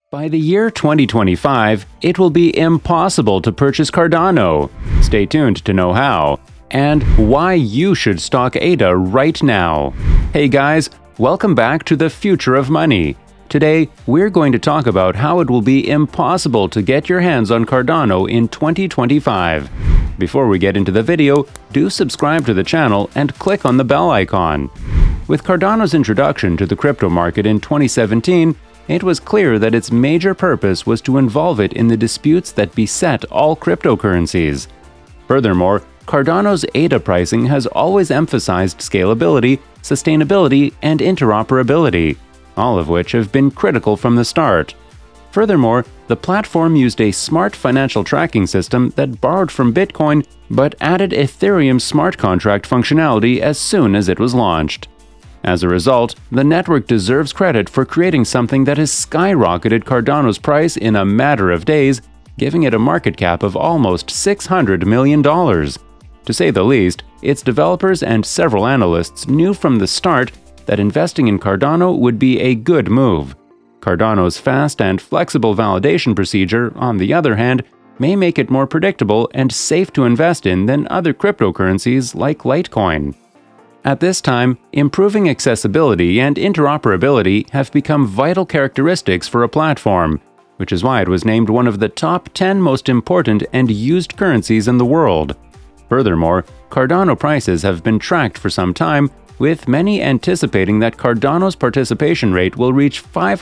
By the year 2025, it will be impossible to purchase Cardano. Stay tuned to know how, and why you should stock ADA right now. Hey guys, welcome back to the Future of Money. Today, we're going to talk about how it will be impossible to get your hands on Cardano in 2025. Before we get into the video, do subscribe to the channel and click on the bell icon. With Cardano's introduction to the crypto market in 2017, it was clear that its major purpose was to involve it in the disputes that beset all cryptocurrencies. Furthermore, Cardano's ADA pricing has always emphasized scalability, sustainability, and interoperability, all of which have been critical from the start. Furthermore, the platform used a smart financial tracking system that borrowed from Bitcoin but added Ethereum smart contract functionality as soon as it was launched. As a result, the network deserves credit for creating something that has skyrocketed Cardano's price in a matter of days, giving it a market cap of almost $600 million. To say the least, its developers and several analysts knew from the start that investing in Cardano would be a good move. Cardano's fast and flexible validation procedure, on the other hand, may make it more predictable and safe to invest in than other cryptocurrencies like Litecoin. At this time, improving accessibility and interoperability have become vital characteristics for a platform, which is why it was named one of the top 10 most important and used currencies in the world. Furthermore, Cardano prices have been tracked for some time, with many anticipating that Cardano's participation rate will reach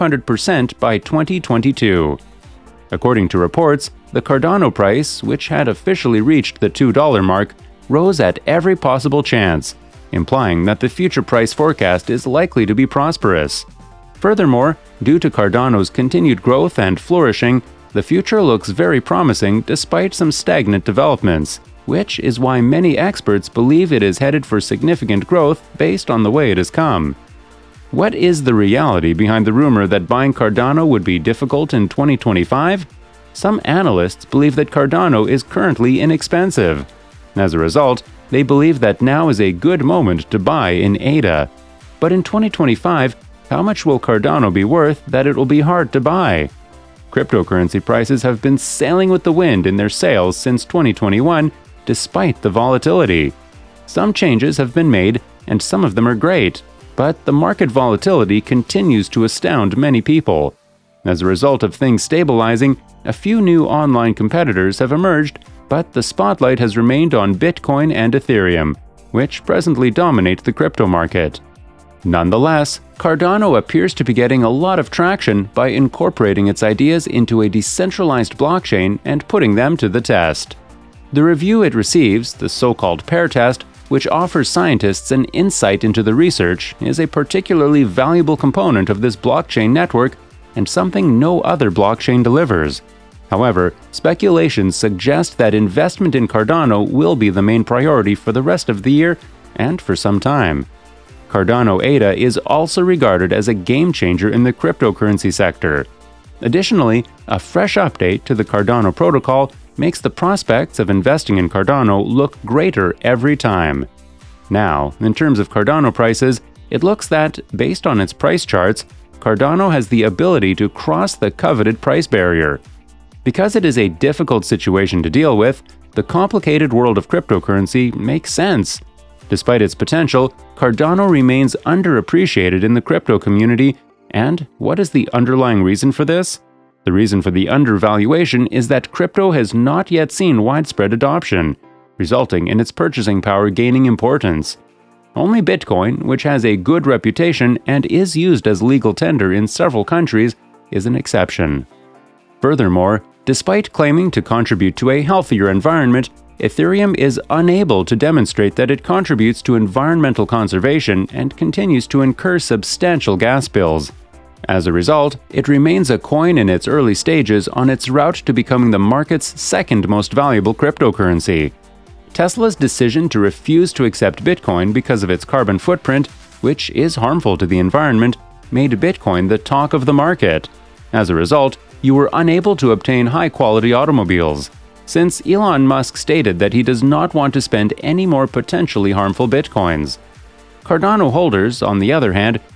500% by 2022. According to reports, the Cardano price, which had officially reached the $2 mark, rose at every possible chance, implying that the future price forecast is likely to be prosperous. Furthermore, due to Cardano's continued growth and flourishing, the future looks very promising despite some stagnant developments, which is why many experts believe it is headed for significant growth based on the way it has come. What is the reality behind the rumor that buying Cardano would be difficult in 2025? Some analysts believe that Cardano is currently inexpensive. As a result, they believe that now is a good moment to buy in ADA. But in 2025, how much will Cardano be worth that it will be hard to buy? Cryptocurrency prices have been sailing with the wind in their sails since 2021, despite the volatility. Some changes have been made, and some of them are great, but the market volatility continues to astound many people. As a result of things stabilizing, a few new online competitors have emerged, but the spotlight has remained on Bitcoin and Ethereum, which presently dominate the crypto market. Nonetheless, Cardano appears to be getting a lot of traction by incorporating its ideas into a decentralized blockchain and putting them to the test. The review it receives, the so-called pair test, which offers scientists an insight into the research, is a particularly valuable component of this blockchain network and something no other blockchain delivers. However, speculations suggest that investment in Cardano will be the main priority for the rest of the year and for some time. Cardano ADA is also regarded as a game-changer in the cryptocurrency sector. Additionally, a fresh update to the Cardano protocol makes the prospects of investing in Cardano look greater every time. Now, in terms of Cardano prices, it looks that, based on its price charts, Cardano has the ability to cross the coveted price barrier. Because it is a difficult situation to deal with, the complicated world of cryptocurrency makes sense. Despite its potential, Cardano remains underappreciated in the crypto community, and what is the underlying reason for this? The reason for the undervaluation is that crypto has not yet seen widespread adoption, resulting in its purchasing power gaining importance. Only Bitcoin, which has a good reputation and is used as legal tender in several countries, is an exception. Furthermore, despite claiming to contribute to a healthier environment, Ethereum is unable to demonstrate that it contributes to environmental conservation and continues to incur substantial gas bills. As a result, it remains a coin in its early stages on its route to becoming the market's second most valuable cryptocurrency. Tesla's decision to refuse to accept Bitcoin because of its carbon footprint, which is harmful to the environment, made Bitcoin the talk of the market. As a result, you were unable to obtain high-quality automobiles, since Elon Musk stated that he does not want to spend any more potentially harmful Bitcoins. Cardano holders, on the other hand,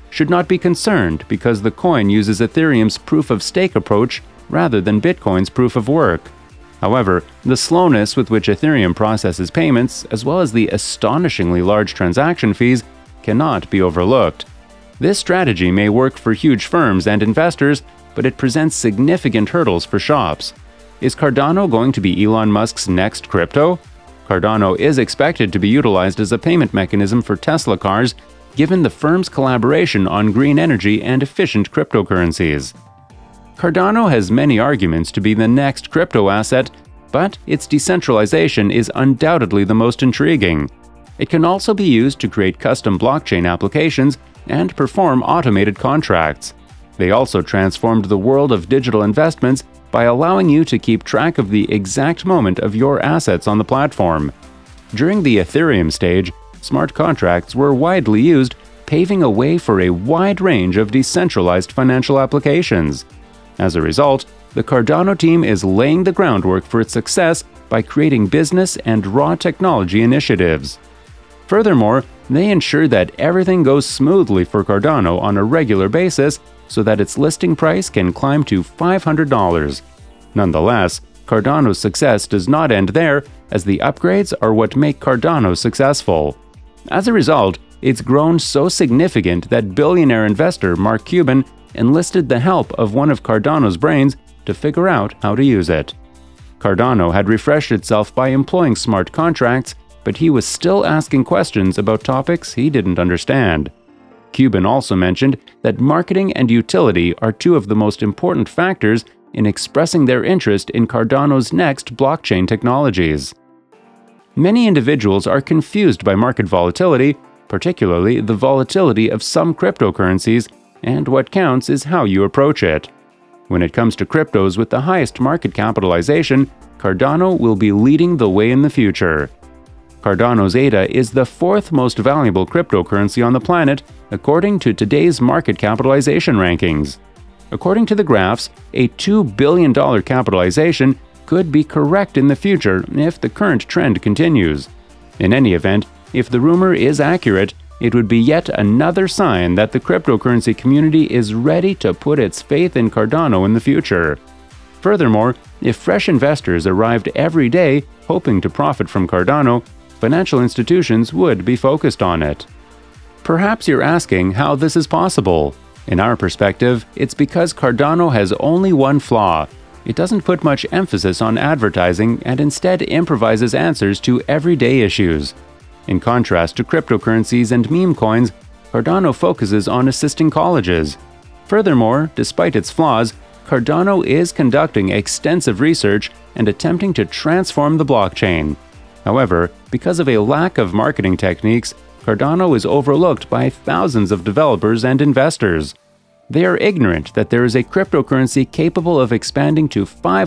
should not be concerned because the coin uses Ethereum's proof-of-stake approach rather than Bitcoin's proof-of-work. However, the slowness with which Ethereum processes payments, as well as the astonishingly large transaction fees, cannot be overlooked. This strategy may work for huge firms and investors, but it presents significant hurdles for shops. Is Cardano going to be Elon Musk's next crypto? Cardano is expected to be utilized as a payment mechanism for Tesla cars, given the firm's collaboration on green energy and efficient cryptocurrencies. Cardano has many arguments to be the next crypto asset, but its decentralization is undoubtedly the most intriguing. It can also be used to create custom blockchain applications and perform automated contracts. They also transformed the world of digital investments by allowing you to keep track of the exact moment of your assets on the platform. During the Ethereum stage, smart contracts were widely used, paving a way for a wide range of decentralized financial applications. As a result, the Cardano team is laying the groundwork for its success by creating business and raw technology initiatives. Furthermore, they ensure that everything goes smoothly for Cardano on a regular basis so that its listing price can climb to $500. Nonetheless, Cardano's success does not end there, as the upgrades are what make Cardano successful. As a result, it's grown so significant that billionaire investor Mark Cuban enlisted the help of one of Cardano's brains to figure out how to use it. Cardano had refreshed itself by employing smart contracts, but he was still asking questions about topics he didn't understand. Cuban also mentioned that marketing and utility are two of the most important factors in expressing their interest in Cardano's next blockchain technologies. Many individuals are confused by market volatility, particularly the volatility of some cryptocurrencies, and what counts is how you approach it. When it comes to cryptos with the highest market capitalization, Cardano will be leading the way in the future. Cardano's ADA is the fourth most valuable cryptocurrency on the planet, according to today's market capitalization rankings. According to the graphs, a $2 billion capitalization could be correct in the future if the current trend continues. In any event, if the rumor is accurate, it would be yet another sign that the cryptocurrency community is ready to put its faith in Cardano in the future. Furthermore, if fresh investors arrived every day hoping to profit from Cardano, financial institutions would be focused on it. Perhaps you're asking how this is possible. In our perspective, it's because Cardano has only one flaw. It doesn't put much emphasis on advertising and instead improvises answers to everyday issues. In contrast to cryptocurrencies and meme coins, Cardano focuses on assisting colleges. Furthermore, despite its flaws, Cardano is conducting extensive research and attempting to transform the blockchain. However, because of a lack of marketing techniques, Cardano is overlooked by thousands of developers and investors. They are ignorant that there is a cryptocurrency capable of expanding to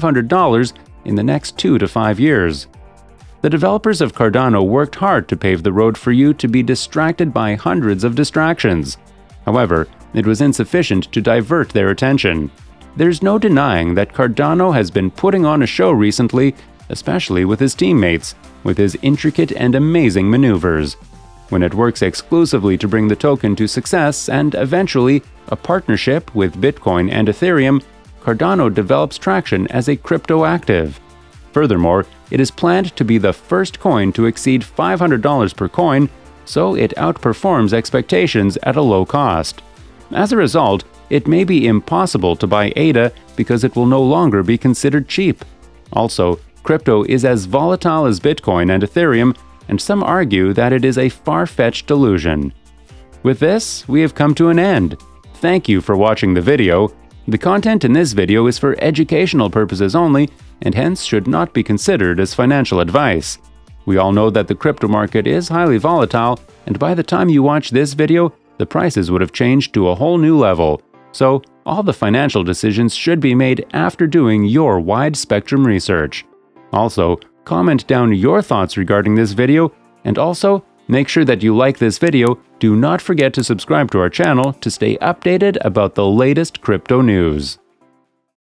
$500 in the next 2 to 5 years. The developers of Cardano worked hard to pave the road for you to be distracted by hundreds of distractions. However, it was insufficient to divert their attention. There's no denying that Cardano has been putting on a show recently, especially with his teammates, with his intricate and amazing maneuvers. When it works exclusively to bring the token to success and eventually a partnership with Bitcoin and Ethereum, Cardano develops traction as a crypto active. Furthermore, it is planned to be the first coin to exceed $500 per coin, so it outperforms expectations at a low cost. As a result, it may be impossible to buy ADA because it will no longer be considered cheap. Also, crypto is as volatile as Bitcoin and Ethereum, and some argue that it is a far-fetched delusion. With this, we have come to an end. Thank you for watching the video. The content in this video is for educational purposes only, and hence should not be considered as financial advice. We all know that the crypto market is highly volatile, and by the time you watch this video, the prices would have changed to a whole new level. So, all the financial decisions should be made after doing your wide-spectrum research. Also, comment down your thoughts regarding this video, and also, make sure that you like this video. Do not forget to subscribe to our channel to stay updated about the latest crypto news.